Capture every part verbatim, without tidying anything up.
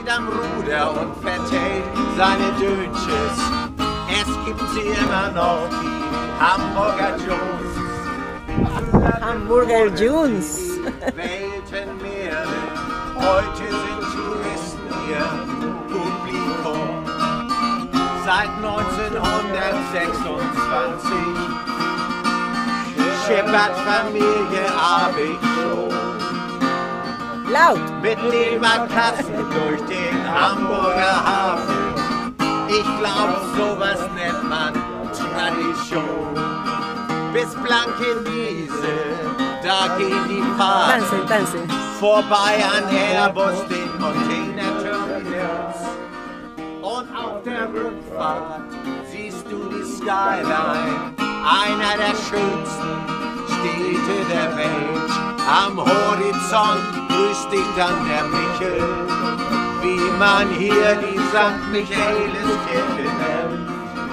steht am Ruder und verteilt seine Dönches. Es gibt sie immer noch, die Hamburger Jones. Hamburger Jones. Weltenmeere, heute sind Touristen ihr Publikum. Seit neunzehnhundertsechsundzwanzig schippert Familie Abig schon. Laut. Mit Leberkassen durch den Hamburger Hafen. Ich glaub, sowas nennt man Tradition. Bis Blankenese, da gehen die Fahrten Tanze, tanze. vorbei an Airbus, den Containerterminals. Und auf der Rückfahrt siehst du die Skyline, einer der schönsten Städte der Welt. Am Horizont grüßt dich dann der Michel, wie man hier die Sankt Michaeliskirche nennt.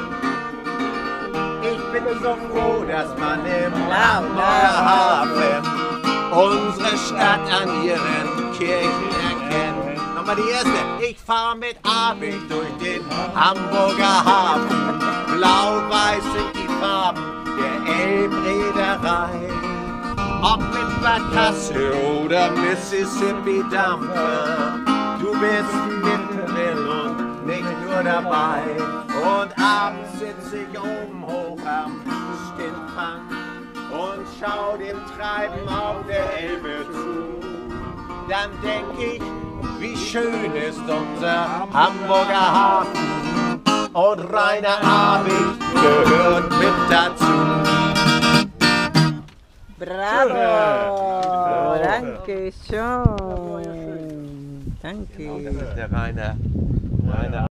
Ich bin so froh, dass man im Hamburger Hafen unsere Stadt an ihren Kirchen erkennt. Nochmal die erste. Ich fahr mit Abig durch den Hamburger Hafen. Blau-weiß sind die Farben der Elbreederei. Ob mit Barkasse oder Mississippi-Dampfer, du bist mittendrin und nicht nur dabei. Und abends sitz ich oben hoch am Stintfang und schau dem Treiben auf der Elbe zu. Dann denk ich, wie schön ist unser Hamburger Hafen. Und Rainer Abig gehört mit dazu. Bravo! Danke schön. Danke. Das ist der Rainer. Rainer